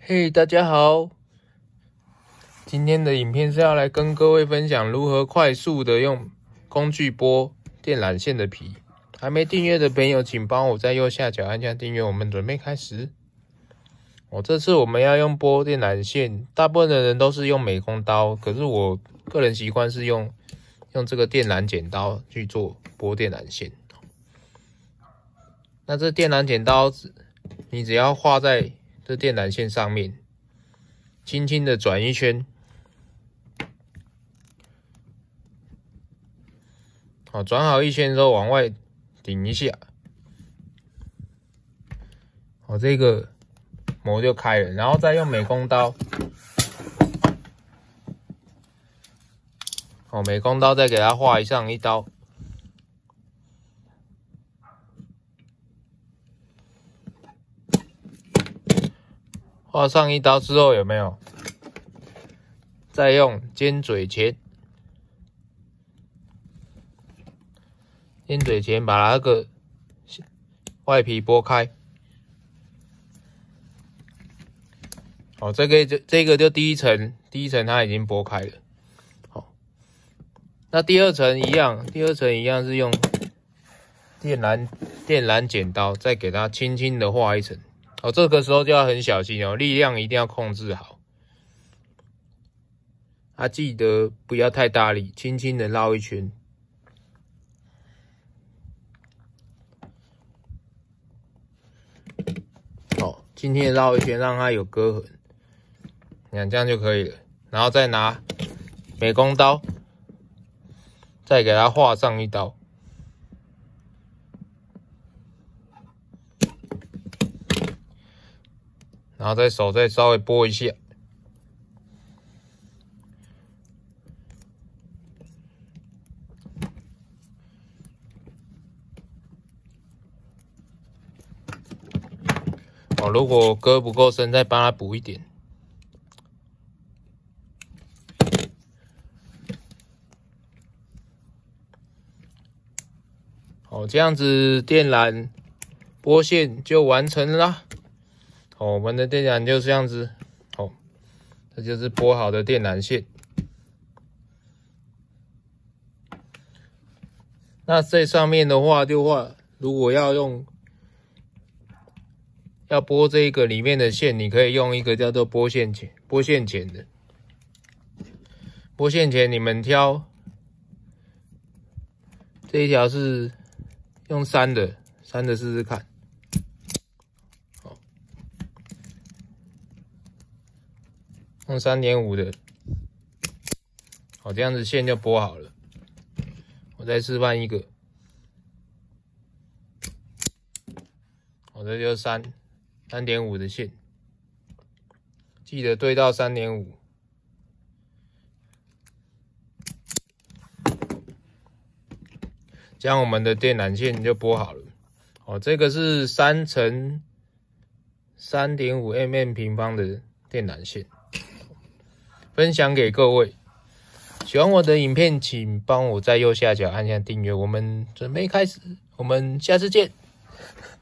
嘿，大家好！今天的影片是要来跟各位分享如何快速的用工具剥电缆线的皮。还没订阅的朋友，请帮我在右下角按下订阅。我们准备开始。这次我们要用剥电缆线，大部分的人都是用美工刀，可是我个人习惯是用这个电缆剪刀去做剥电缆线。那这电缆剪刀，你只要画在这电缆线上面，轻轻的转一圈，好，转好一圈之后往外顶一下，好，这个膜就开了，然后再用美工刀，好，美工刀再给它画上一刀。画上一刀之后有没有？再用尖嘴钳把那个外皮剥开。好，这个就第一层它已经剥开了。好，那第二层一样是用电缆剪刀再给它轻轻的画一层。好，这个时候就要很小心哦，力量一定要控制好。记得不要太大力，轻轻的绕一圈。好，轻轻的绕一圈，让它有割痕。你看这样就可以了。然后再拿美工刀，再给它画上一刀。然后手再稍微拨一下，如果割不够深，再帮它补一点。好，这样子电缆剥线就完成了啦。我们的电缆就这样子，这就是剥好的电缆线。那这上面的话，如果要剥这个里面的线，你可以用一个叫做剥线钳的。剥线钳你们挑这一条是用3的试试看。用 3.5 的，好，这样子线就剥好了。我再示范一个，这就是3.5的线，记得对到 3.5。这样我们的电缆线就剥好了。这个是3乘 3.5mm 平方的电缆线。分享给各位，喜欢我的影片，请帮我在右下角按下订阅。我们准备开始，我们下次见。